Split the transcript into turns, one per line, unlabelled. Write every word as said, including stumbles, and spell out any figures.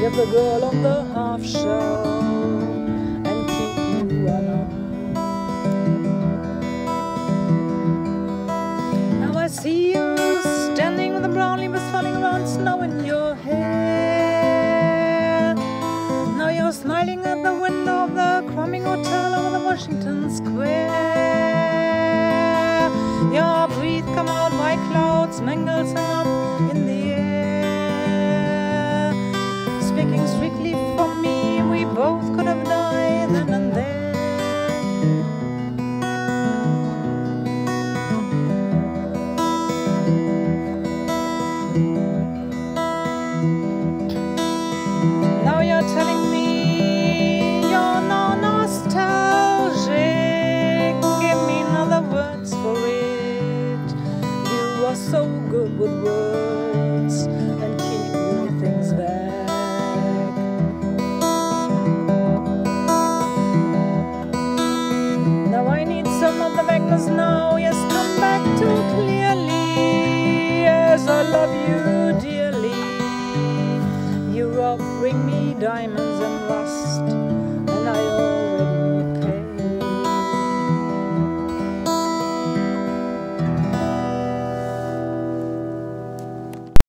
get the girl on the half shell and keep you alone. Now I see you standing with the brown leaves falling around, snow in your hair. Now you're smiling at the window of the crumbing hotel over the Washington Square. Your breath come out by clouds, mangles hang up in the air. Speaking strictly for me, we both could have died then and there. Now you're telling me you're no nostalgic. Give me another words for it. You are so good with words and keep things back. Now I need some of the vagueness now. Yes, come back too clearly. Yes, I love you.